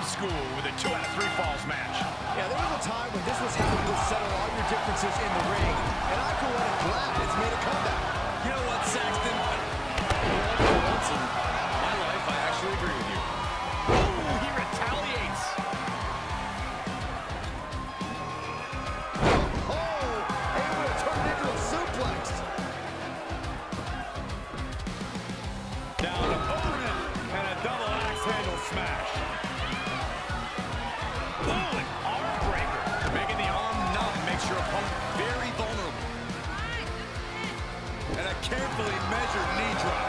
school with a 2 out of 3 falls match. Yeah, there was a time when this was how you would settle all your differences in the ring. And I, for one, am glad it's made a comeback. You know what, Saxton? For once in my life, I actually agree with you. Ooh, he retaliates. Oh, able to turn it into a suplex. Down opponent and a double axe handle smash. Ooh, an arm breaker. Making the arm numb makes your opponent very vulnerable. And a carefully measured knee drop.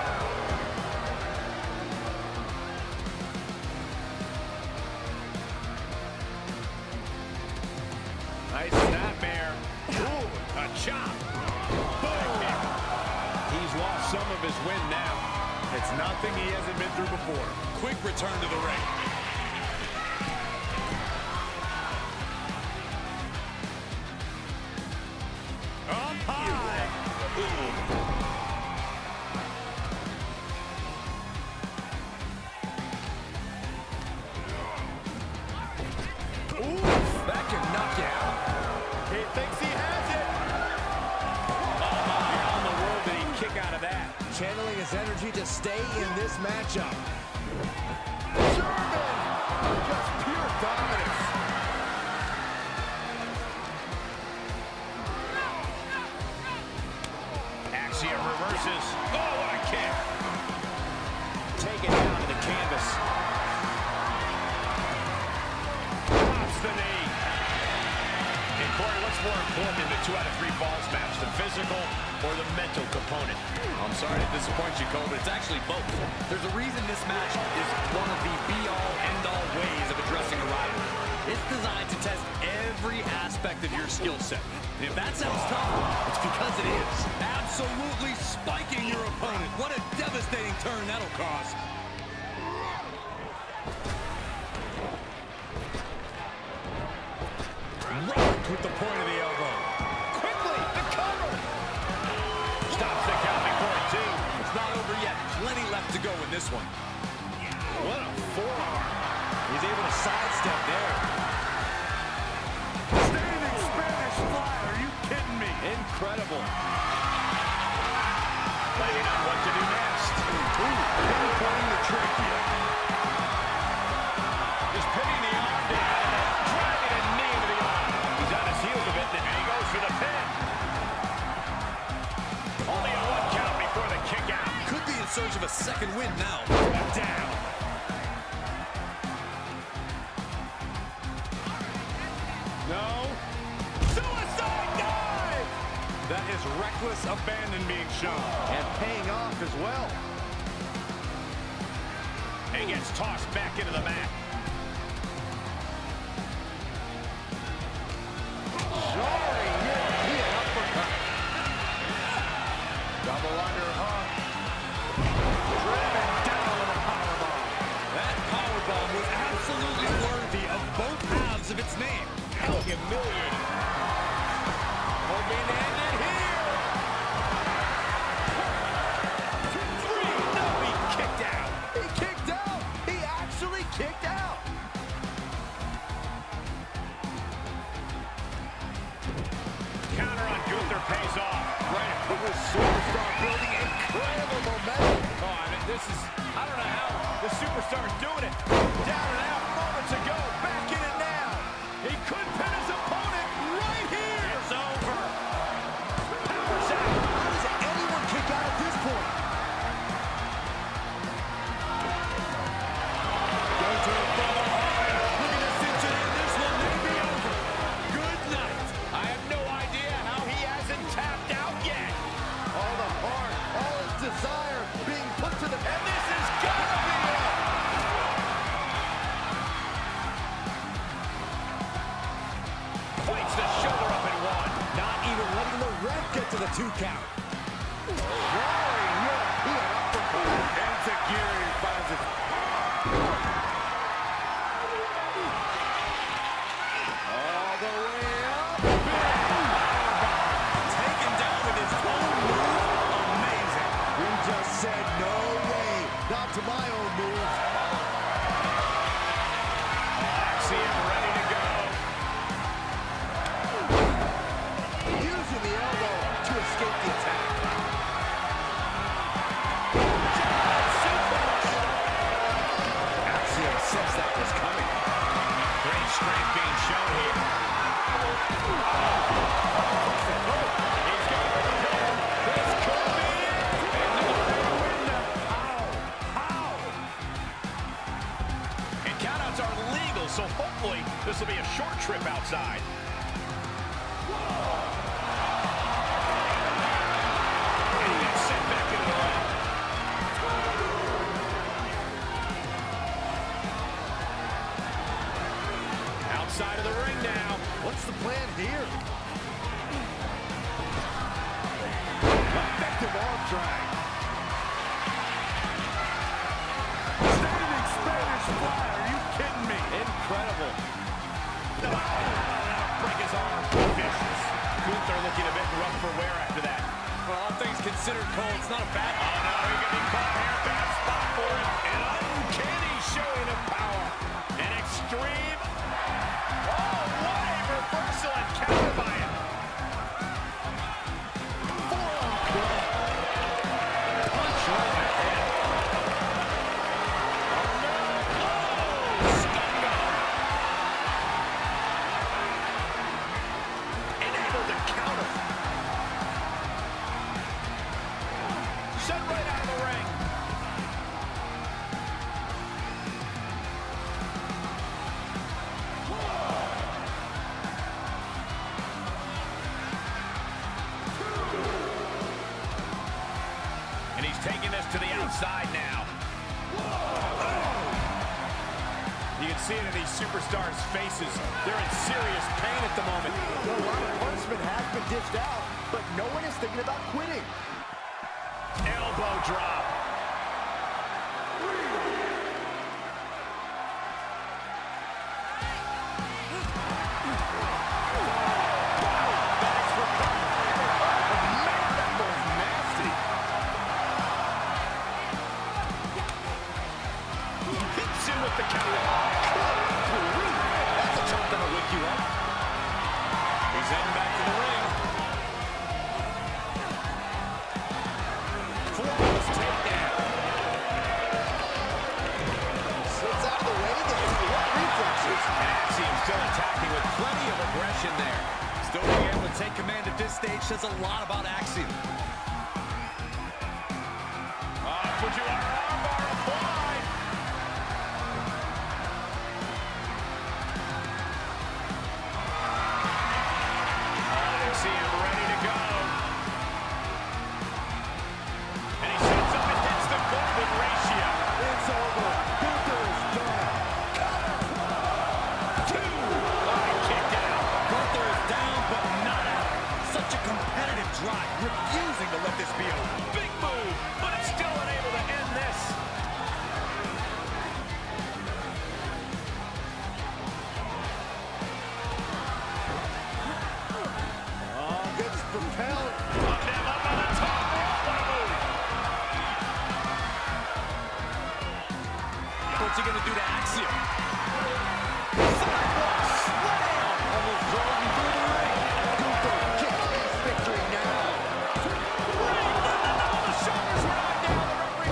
Nice snapmare. Ooh, a chop. Boom. He's lost some of his wind now. It's nothing he hasn't been through before. Quick return to the ring. Up high. Ooh, that can knock you out. He thinks he has it. How in the world did he kick out of that? Channeling his energy to stay in this matchup. German! Just pure dominance. Axiom reverses. Oh, what a kick. Taken down to the canvas. Drops the knee. And Corey, what's more important in the 2 out of 3 falls match, the physical or the mental component? I'm sorry to disappoint you, Cole, but it's actually both. There's a reason this match is one of the be-all, end-all ways of addressing a rivalry. It's designed to test every aspect of your skill set. And if that sounds tough, it's because it is. Absolutely spiking your opponent. What a devastating turn that'll cause. Rocked with the point of the elbow. Quickly, the cover. Stops the count before 2. It's not over yet. Plenty left to go in this one. What a forearm. He's able to sidestep there. Standing Spanish fly. Are you kidding me? Incredible. Planning on what to do next. Ooh, pinpointing the trachea. Just pinning the arm down. Driving a knee into the arm. He's on his heels a bit, then he goes for the pin. Only a 1 count before the kick out. Could be in search of a second win now. Down. No. Suicide dive! That is reckless abandon being shown. And paying off as well. He gets tossed back into the mat. Jarring European uppercut. Double underhook. Driven down with a powerbomb. That powerbomb was absolutely worthy of both halves of its name. How humiliating. Hoping to end it here. 3. No, he kicked out. He kicked out. He actually kicked out. Counter on Gunther pays off. Right. It was superstar building incredible momentum. Oh, I mean, I don't know how the superstar's doing it. Down and out moments ago. Back in it now. He could pin his opponent right here. It's over. Powers out. How does anyone kick out at this point? Gunther from behind. Looking to cinch it in. This one may be over. Good night. I have no idea how he hasn't tapped out yet. All the heart, all his desire being put to the... And this is gotta be it. Fights the shoulder up and 1. Not even letting the ref get to the 2 count. Jarring European uppercut. Enziguri finds it. All the way up. Taken down with his own move. Amazing. We just said no way. Not to my own move. Hopefully, this will be a short trip outside. And he gets sent back into the ring. Outside of the ring now. What's the plan here? Effective arm drag. Standing Spanish fly. Are you kidding me? Incredible. No. That'll break his arm. Vicious. Gunther looking a bit rough for wear after that. Well, all things considered, Cole, it's not a bad... Oh, no, he could be caught here. Bad spot for him. An uncanny showing of power. An extreme... Oh, what a reversal and counter by him. Punch right in the head. Oh, no. Oh, stunned him. Enabled to counter. Sent right out of the ring. And he's taking this to the outside now. You can see it in these superstars' faces. They're in serious pain at the moment. A lot of punishment has been dished out, but no one is thinking about quitting. Elbow drop. Hits him with the counter. That's a chop that'll wake you up. He's heading back to the ring. Flawless takedown. Slips out of the way. What reflexes? Axiom still attacking with plenty of aggression there. Still being able to take command at this stage says a lot about Axiom. Fujiwara armbar applied. You see him ready to go. And he sets up and hits the golden ratio. It's over. Gunther is done. Two. Kicked out. Gunther is down, but not out. Such a competitive drive, refusing to let this be over. Big move, but it's still unable to end this. Oh, gets propelled. Up and up on the top rope. What a move. What's he going to do to Axiom? Almost drove him through the ring. Gunther gets his victory now. The shoulders were knocked down. The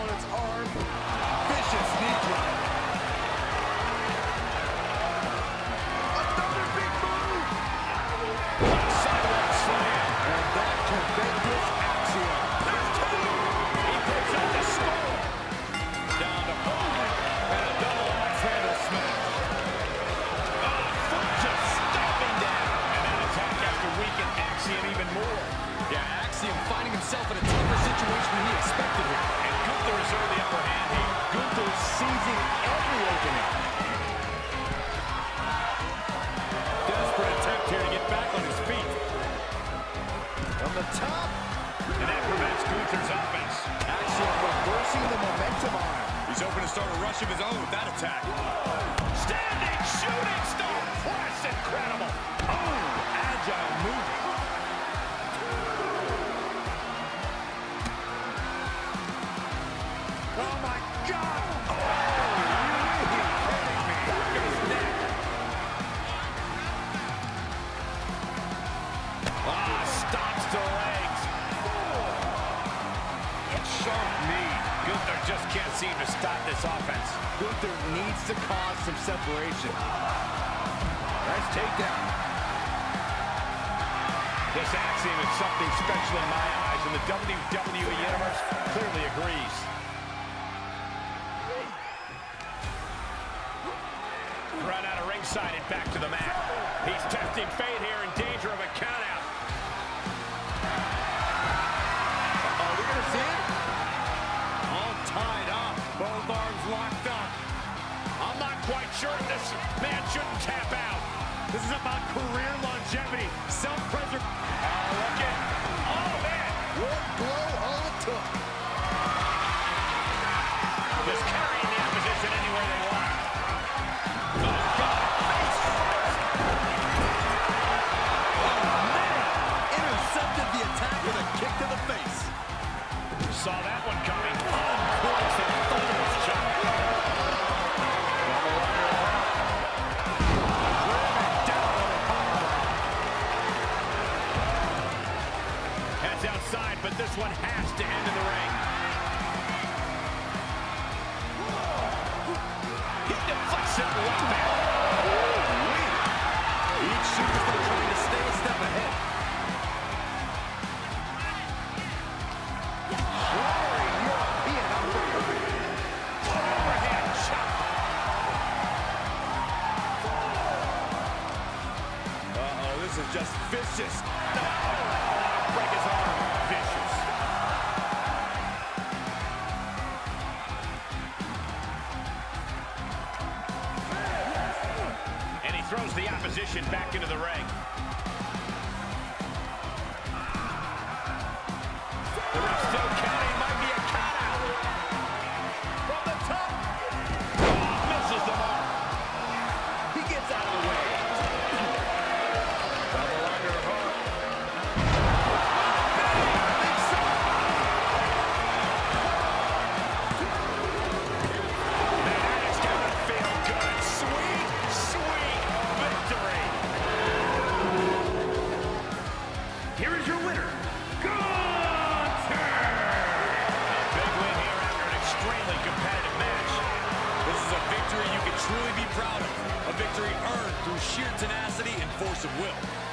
opponent's arm. Vicious knee drop. Another big move. Sidewalk slam. And that tremendous axiom. There's two. He picks up the score. Down to Hogan. And a double axe handle smash. Foot just stomping down. And that attack has to weaken Axiom even more. Yeah, Axiom finding himself in a tougher situation than he expected here. And Gunther reserved the upper hand here. Gunther seizing every opening. Desperate attempt here to get back on his feet. From the top. And that prevents Gunther's offense. Axiom reversing the momentum on him. He's open to start a rush of his own with that attack. Standing, shooting star press. Incredible. Oh, agile move. Oh, my God. Oh, are you kidding me? Look at his neck. Stops to legs. Sharp knee. Gunther just can't seem to stop this offense. Gunther needs to cause some separation. Nice takedown. This Axiom is something special in my eyes, and the WWE Universe clearly agrees. Run out of ringside and back to the mat. He's testing fate here, in danger of a countout. Are we going to see it? All tied up. Both arms locked up. I'm not quite sure if this man shouldn't tap out. This is about career longevity, self-preservation. Look at, oh man. One blow all it took. Just carrying the opposition anywhere they want. Oh, God. Face first. Oh, man. Intercepted the attack with a kick to the face. Saw that one coming. Uncorks and thunderous shot. Heads outside, but this one has to end in the ring. He deflects it right back. Each superstar trying to stay a step ahead. Overhand chop. Uh-oh, this is just vicious. Break his arm. Vicious. And he throws the opposition back into the ring. The ref still counting. Might be a count out. From the top. Oh, misses the mark. He gets out of the way. Double underhook. Man, it's gonna feel good. Sweet, sweet victory. Here is your winner, Gunther. A big win here after an extremely competitive match. This is a victory you can truly be proud of. A victory earned through sheer tenacity and force of will.